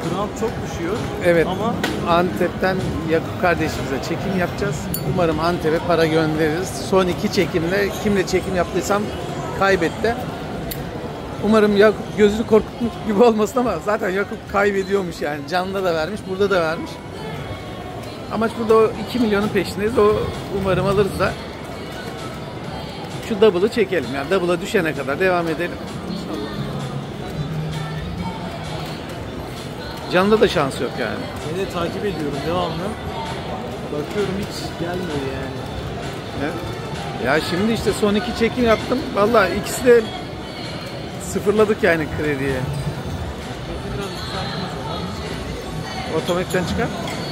Grant çok düşüyor. Evet. Ama Antep'ten Yakup kardeşimize çekim yapacağız. Umarım Antep'e para göndeririz. Son 2 çekimde kimle çekim yaptıysam kaybetti. Umarım Yakup gözünü korkutmuş gibi olmasın ama zaten Yakup kaybediyormuş yani. Canlı da vermiş, burada da vermiş. Amaç burada o 2 milyonun peşindeyiz. O umarım alırız da şu double'ı çekelim. Yani double'a düşene kadar devam edelim. Canlı da şans yok yani. seni de takip ediyorum devamlı. Bakıyorum hiç gelmiyor yani. Evet. Ya şimdi işte son 2 çekim yaptım. Vallahi ikisi de sıfırladık yani krediye. Biraz yükselttim o zaman. Otomatikten çıkar.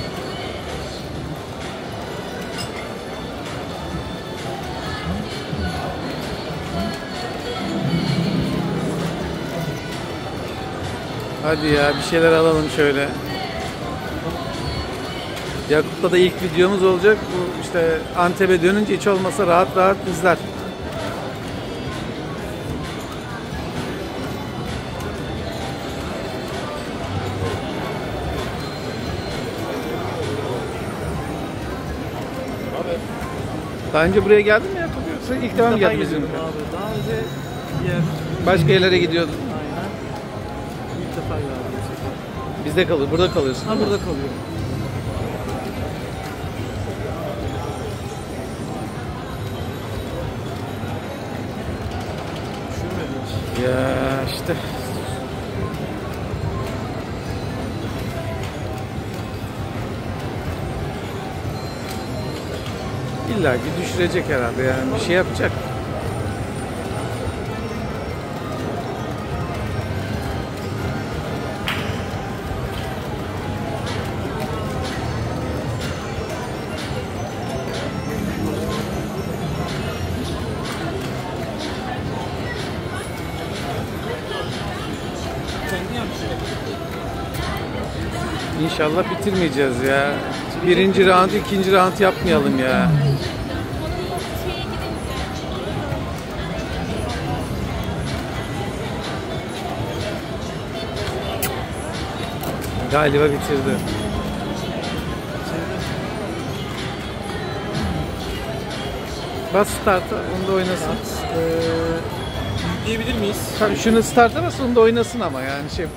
Hadi ya bir şeyler alalım şöyle. Yakup'ta da ilk videomuz olacak. Bu işte Antep'e dönünce hiç olmasa rahat rahat izler. Daha önce buraya geldin mi Yakup? Yoksa ilk defa mı geldin bizim? Abi. Daha önce bir yer... Başka yerlere gidiyordun. Aynen. İlk defa geldim. Bizde kalıyor. Burada kalıyorsun. Ha burada kalıyorum. Düşünmedim hiç. Ya işte. İlla ki düşürecek herhalde yani bir şey yapacak. İnşallah bitirmeyeceğiz ya. Birinci round, ikinci round yapmayalım ya. Galiba bitirdi. Bas start'a, onu da oynasın. Yükleyebilir miyiz? Tabii şunu start'a bas, onu da oynasın ama yani şey.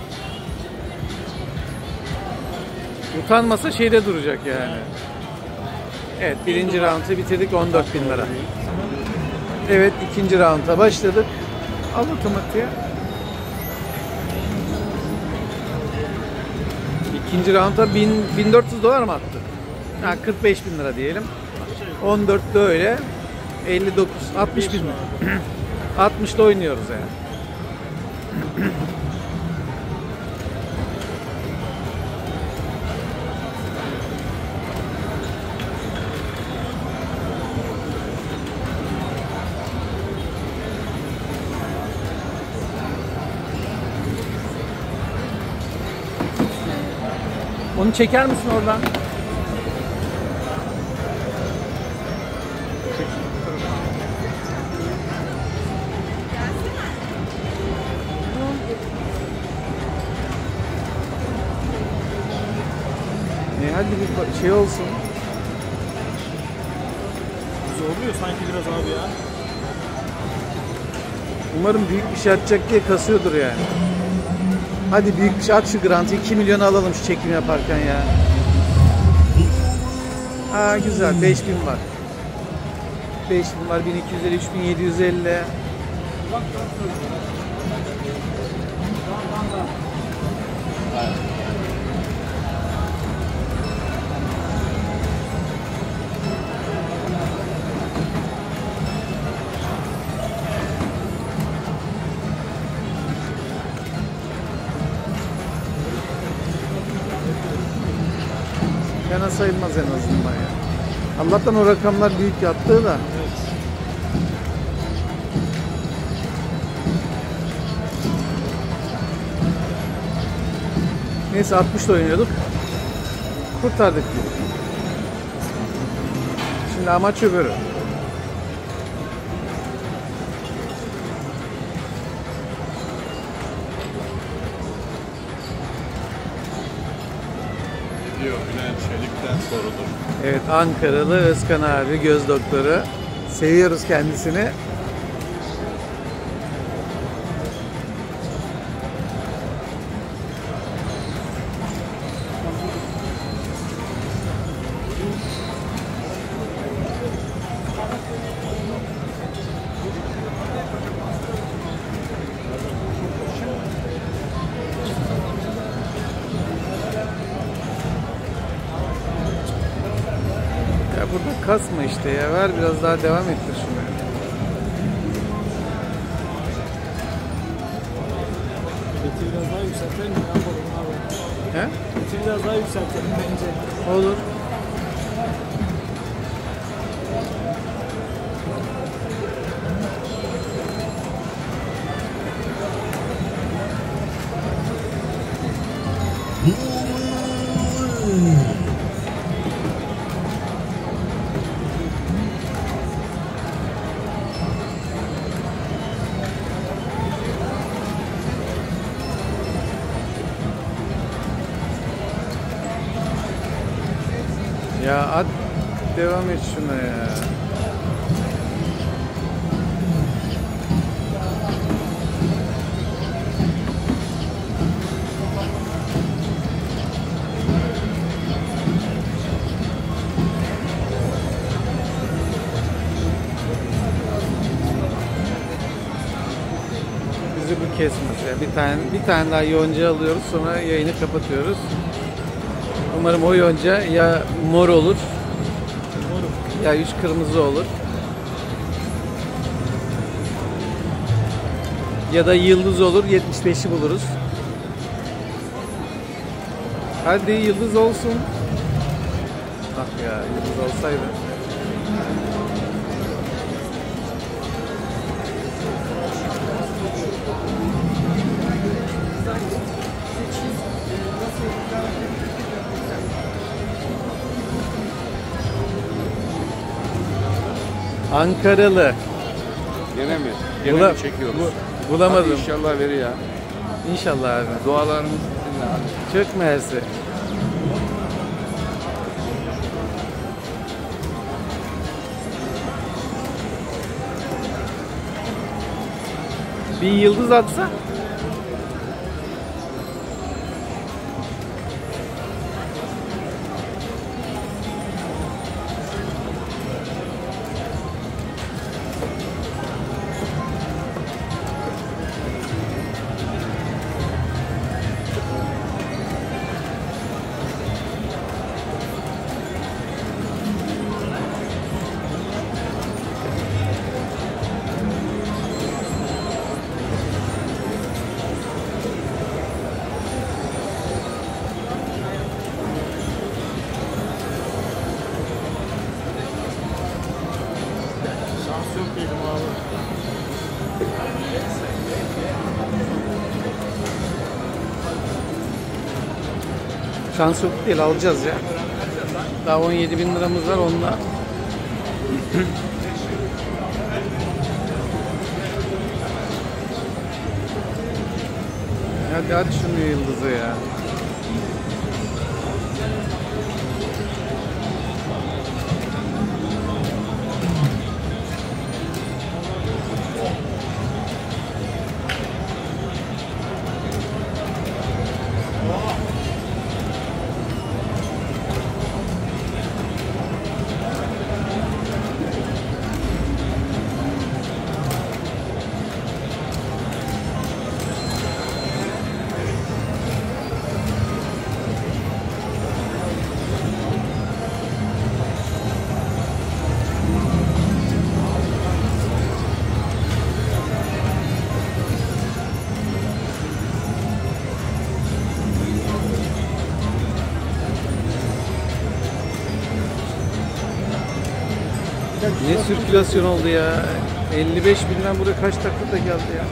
Utanmasa şeyde duracak yani. Evet, birinci round'u bitirdik, 14.000 lira. Evet, ikinci round'a başladık. Al otomatiğe. İkinci round'a 1400 dolar mı attı? Ha, 45.000 lira diyelim. 14'te öyle. 59, 60 bin mi? 60'da oynuyoruz yani. Onu çeker misin oradan? Hadi bir şey olsun. Zorluyor sanki biraz abi ya. Umarım büyük bir şey atacak diye kasıyordur yani. Hadi büyük bir şey at şu grantı. 2 milyonu alalım şu çekim yaparken ya. Ha güzel, 5000 var. 5000 var, 1250, 3750. Fena sayılmaz en azından ya. Allah'tan o rakamlar büyük yattığı da. Neyse 60'da oynuyorduk. Kurtardık diye. Şimdi amaç öbürü. Biliyor, Bülent Çelik'ten sorudur. Evet, Ankaralı Özkan abi, göz doktoru. Seviyoruz kendisini. Ya burada kasma işte ya. Ver biraz daha devam ettir şunu. Beti biraz daha yükseltelim mi? Ne yapalım abi? He? Beti biraz daha yükseltelim bence. Olur. Ya at devam et şuna ya. Bizi bu kesmez ya. Bir tane daha yonca alıyoruz, sonra yayını kapatıyoruz. Umarım o yonca ya mor olur ya üç kırmızı olur. Ya da yıldız olur, 75'i buluruz. Hadi yıldız olsun. Ah ya, yıldız olsaydı. Ankaralı. Gene mi? Gene mi çekiyoruz? Bulamadım. Hadi inşallah verir ya. İnşallah abi. Dualarımız sizinle hadi. Çok mersi. Bir yıldız atsa. Şans yok dedim abi. Şans yok değil, alacağız ya. Daha 17.000 liramız var onunla. Hadi aç şunu yıldızı ya. Ne sirkülasyon oldu ya. 55.000'den buraya kaç dakikada geldi ya.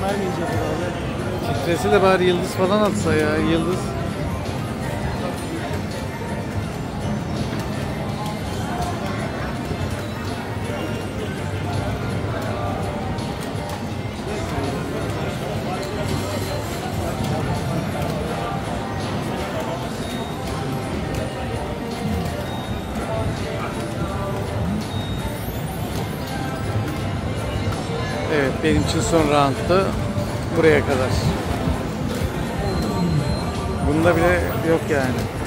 vermeyecek herhalde. Titresi de bari yıldız falan atsa ya. Yıldız. Evet, benim için son round'tu. Buraya kadar. Bunda bile yok yani.